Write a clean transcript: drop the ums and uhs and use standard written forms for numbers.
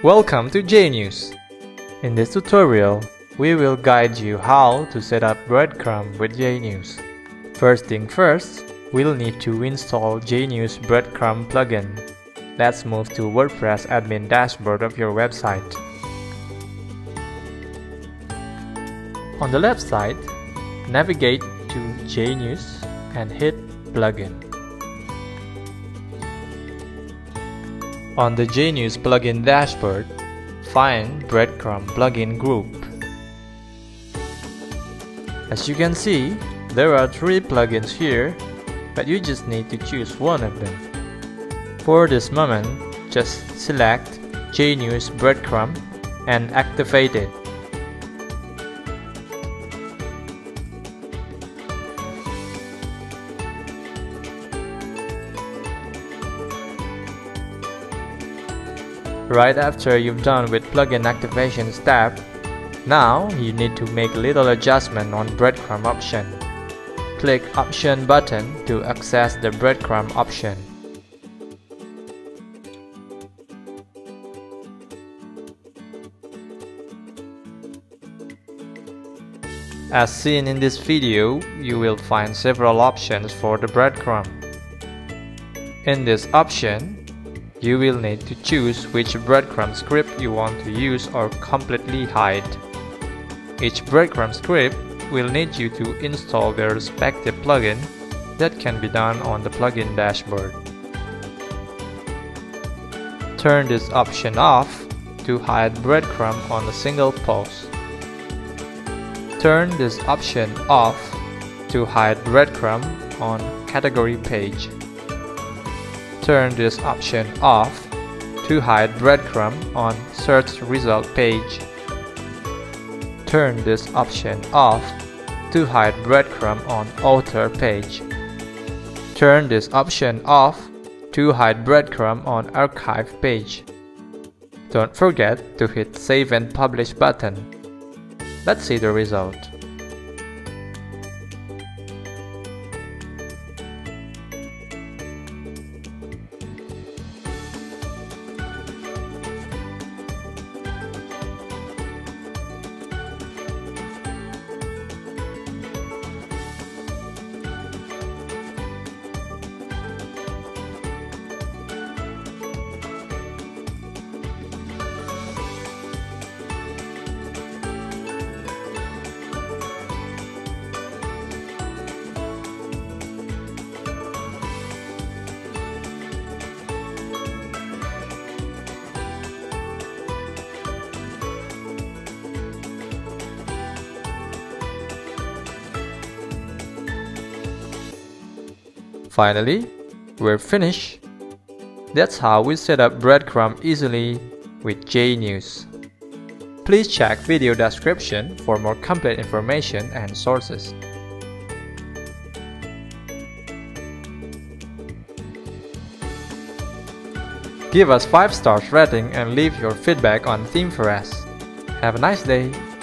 Welcome to JNews. In this tutorial, we will guide you how to set up Breadcrumb with JNews. First thing first, we'll need to install JNews Breadcrumb plugin. Let's move to WordPress admin dashboard of your website. On the left side, navigate to JNews and hit Plugin. On the JNews plugin dashboard, find Breadcrumb plugin group. As you can see, there are 3 plugins here, but you just need to choose one of them. For this moment, just select JNews Breadcrumb and activate it. Right after you've done with plugin activation step, now you need to make a little adjustment on Breadcrumb option. Click Option button to access the Breadcrumb option. As seen in this video, you will find several options for the Breadcrumb. In this option, you will need to choose which breadcrumb script you want to use or completely hide. Each breadcrumb script will need you to install their respective plugin. That can be done on the plugin dashboard. Turn this option off to hide breadcrumb on a single post. Turn this option off to hide breadcrumb on category page. Turn this option off to hide breadcrumb on search result page. Turn this option off to hide breadcrumb on author page. Turn this option off to hide breadcrumb on archive page. Don't forget to hit Save and Publish button. Let's see the result. Finally, we're finished. That's how we set up Breadcrumb easily with JNews. Please check video description for more complete information and sources. Give us 5 stars rating and leave your feedback on Theme for us. Have a nice day!